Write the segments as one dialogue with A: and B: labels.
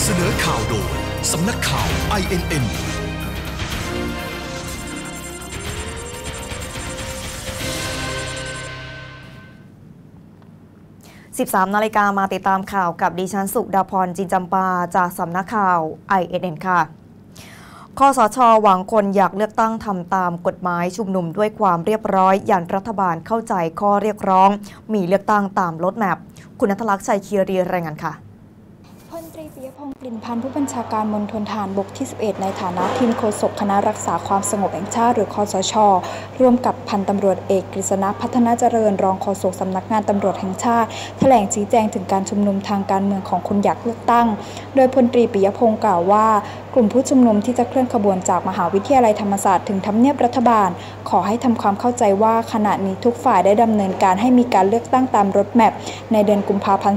A: เสนอข่าวโดยสำนักข่าว INN
B: 13 นาฬิกามาติดตามข่าวกับดิฉันสุดาพรจินจำปาจากสำนักข่าว INN ค่ะคสช.หวังคนอยากเลือกตั้งทำตามกฎหมายชุมนุมด้วยความเรียบร้อยยันรัฐบาลเข้าใจข้อเรียกร้องมีเลือกตั้งตามรถแมพคุณณัฐลักษณ์ชัยคีรีรายงานค่ะ
C: พลตรีปิยพงษ์กลิ่นพันธ์ผู้บัญชาการมณฑลทหารบกที่ 11 ในฐานะทีมโฆษกคณะรักษาความสงบแห่งชาติหรือคสช.ร่วมกับพันตำรวจเอกกฤษณะพัฒนาเจริญรองโฆษกสำนักงานตำรวจแห่งชาติแถลงชี้แจงถึงการชุมนุมทางการเมืองของคนอยากเลือกตั้งโดยพลตรีปิยพงษ์กล่าวว่ากลุ่มผู้ชุมนุมที่จะเคลื่อนขบวนจากมหาวิทยาลัยธรรมศาสตร์ถึงทำเนียบรัฐบาลขอให้ทำความเข้าใจว่าขณะนี้ทุกฝ่ายได้ดำเนินการให้มีการเลือกตั้งตามรถแมพในเดือนกุมภาพันธ์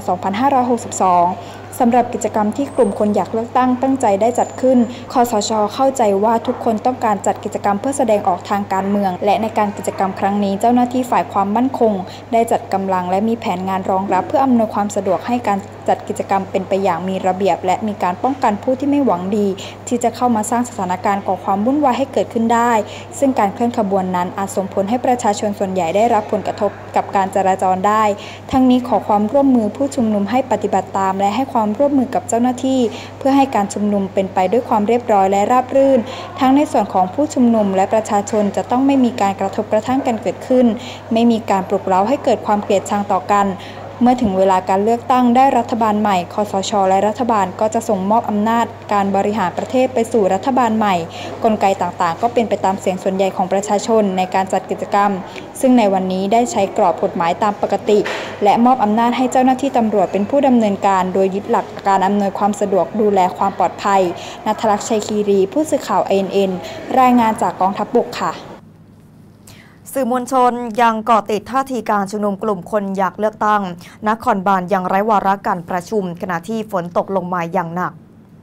C: 2562สำหรับกิจกรรมที่กลุ่มคนอยากเลือกตั้งตั้งใจได้จัดขึ้นคสช.เข้าใจว่าทุกคนต้องการจัดกิจกรรมเพื่อแสดงออกทางการเมืองและในการกิจกรรมครั้งนี้เจ้าหน้าที่ฝ่ายความมั่นคงได้จัดกำลังและมีแผนงานรองรับเพื่ออำนวยความสะดวกให้การจัดกิจกรรมเป็นไปอย่างมีระเบียบและมีการป้องกันผู้ที่ไม่หวังดีที่จะเข้ามาสร้างสถานการณ์ก่อความวุ่นวายให้เกิดขึ้นได้ซึ่งการเคลื่อนขบวนนั้นอาจส่งผลให้ประชาชนส่วนใหญ่ได้รับผลกระทบกับการจราจรได้ทั้งนี้ขอความร่วมมือผู้ชุมนุมให้ปฏิบัติตามและให้ความร่วมมือกับเจ้าหน้าที่เพื่อให้การชุมนุมเป็นไปด้วยความเรียบร้อยและราบรื่นทั้งในส่วนของผู้ชุมนุมและประชาชนจะต้องไม่มีการกระทบกระทั่งกันเกิดขึ้นไม่มีการปลุกเร้าให้เกิดความเกลียดชังต่อกันเมื่อถึงเวลาการเลือกตั้งได้รัฐบาลใหม่คสช.และรัฐบาลก็จะส่งมอบอำนาจการบริหารประเทศไปสู่รัฐบาลใหม่กลไกต่างๆก็เป็นไปตามเสียงส่วนใหญ่ของประชาชนในการจัดกิจกรรมซึ่งในวันนี้ได้ใช้กรอบกฎหมายตามปกติและมอบอำนาจให้เจ้าหน้าที่ตำรวจเป็นผู้ดำเนินการโดยยึดหลักการอำนวยความสะดวกดูแลความปลอดภัยณัฐลักษณ์ชัยคีรีผู้สื่อข่าว INN รายงานจากกองทัพบกค่ะ
B: สื่อมวลชนยังเกาะติดท่าทีการชุมนุมกลุ่มคนอยากเลือกตั้งนครบาลยังไร้วาระการประชุมขณะที่ฝนตกลงมาอย่างหนัก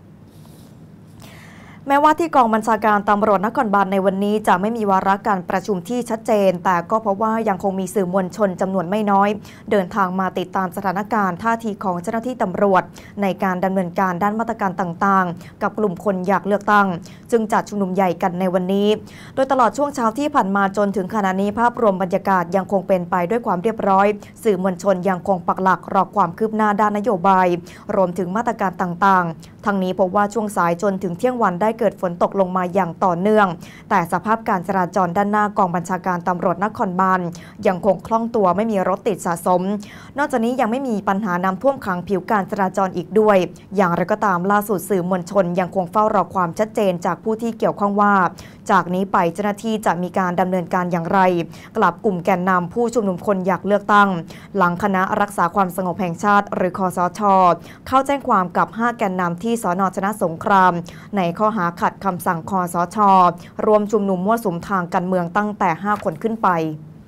B: แม้ว่าที่กองบัญชาการตำรวจนครบาลในวันนี้จะไม่มีวาระการประชุมที่ชัดเจนแต่ก็เพราะว่ายังคงมีสื่อมวลชนจำนวนไม่น้อยเดินทางมาติดตามสถานการณ์ท่าทีของเจ้าหน้าที่ตำรวจในการดำเนินการด้านมาตรการต่างๆกับกลุ่มคนอยากเลือกตั้งจึงจัดชุมนุมใหญ่กันในวันนี้โดยตลอดช่วงเช้าที่ผ่านมาจนถึงขณะนี้ภาพรวมบรรยากาศยังคงเป็นไปด้วยความเรียบร้อยสื่อมวลชนยังคงปักหลักรอความคืบหน้าด้านนโยบายรวมถึงมาตรการต่างๆทั้งนี้พบว่าช่วงสายจนถึงเที่ยงวันได้เกิดฝนตกลงมาอย่างต่อเนื่องแต่สภาพการจราจรด้านหน้ากองบัญชาการตำรวจนครบาลยังคงคล่องตัวไม่มีรถติดสะสมนอกจากนี้ยังไม่มีปัญหาน้ำท่วมขังผิวการจราจรอีกด้วยอย่างไรก็ตามล่าสุดสื่อมวลชนยังคงเฝ้ารอความชัดเจนจากผู้ที่เกี่ยวข้องว่าจากนี้ไปเจ้าหน้าที่จะมีการดำเนินการอย่างไรกลับกลุ่มแกนนำผู้ชุมนุมคนอยากเลือกตั้งหลังคณะรักษาความสงบแห่งชาติหรือคสช.เข้าแจ้งความกับ5แกนนำที่สน.ชนะสงครามในข้อหาขัดคำสั่งคสช.รวมชุมนุมมั่วสุมทางการเมืองตั้งแต่5คนขึ้นไป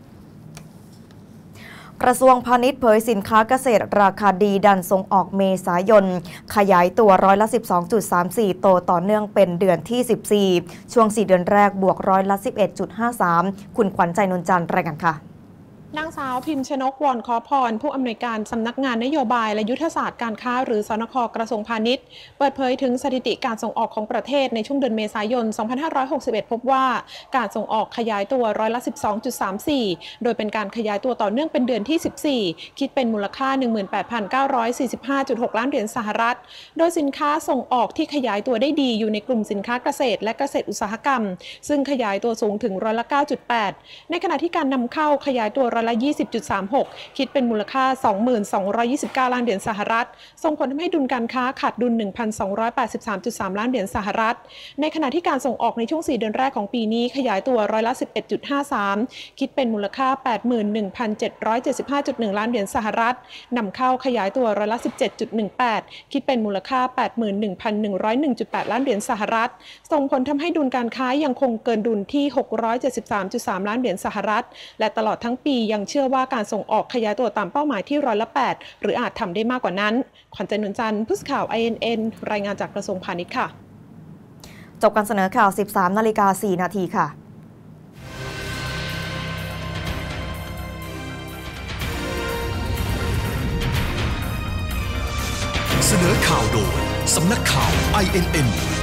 B: กระทรวงพาณิชย์เผยสินค้าเกษตรราคาดีดันส่งออกเมษายนขยายตัวร้อยละ 12.34 โตต่อเนื่องเป็นเดือนที่14ช่วง4เดือนแรกบวกร้อยละ 11.53 คุณขวัญใจนนจันทร์รายงานค่ะ
D: นางสาวพิมพ์ชนกวรขอพรผู้อำนวยการสำนักงานนโยบายและยุทธศาสตร์การค้าหรือสนค.กระทรวงพาณิชย์เปิดเผยถึงสถิติการส่งออกของประเทศในช่วงเดือนเมษายน 2561 พบว่าการส่งออกขยายตัวร้อยละ 12.34 โดยเป็นการขยายตัวต่อเนื่องเป็นเดือนที่ 14คิดเป็นมูลค่า 18,945.6 ล้านเหรียญสหรัฐโดยสินค้าส่งออกที่ขยายตัวได้ดีอยู่ในกลุ่มสินค้าเกษตรและเกษตรอุตสาหกรรมซึ่งขยายตัวสูงถึงร้อยละ 9.8 ในขณะที่การนำเข้าขยายตัวร้อยละ 20.36 คิดเป็นมูลค่า 22,229 ล้านเหรียญสหรัฐส่งผลทำให้ดุลการค้าขาดดุล 1,283.3 ล้านเหรียญสหรัฐในขณะที่การส่งออกในช่วง4เดือนแรกของปีนี้ขยายตัวร้อยละ 11.53 คิดเป็นมูลค่า 81,775.1 ล้านเหรียญสหรัฐนำเข้าขยายตัวร้อยละ 17.18 คิดเป็นมูลค่า 81,101.8 ล้านเหรียญสหรัฐส่งผลทำให้ดุลการค้ายังคงเกินดุลที่ 673.3 ล้านเหรียญสหรัฐและตลอดทั้งปียังเชื่อว่าการส่งออกขยายตัวตามเป้าหมายที่ร้อยละ 8หรืออาจทำได้มากกว่านั้นขวัญใจนนจันทร์ผู้สื่อข่าว INN รายงานจากกระทรวงพาณิชย์ค่ะ
B: จบการเสนอข่าว 13:04 นาทีค่ะ
A: เสนอข่าวโดยสำนักข่าว INN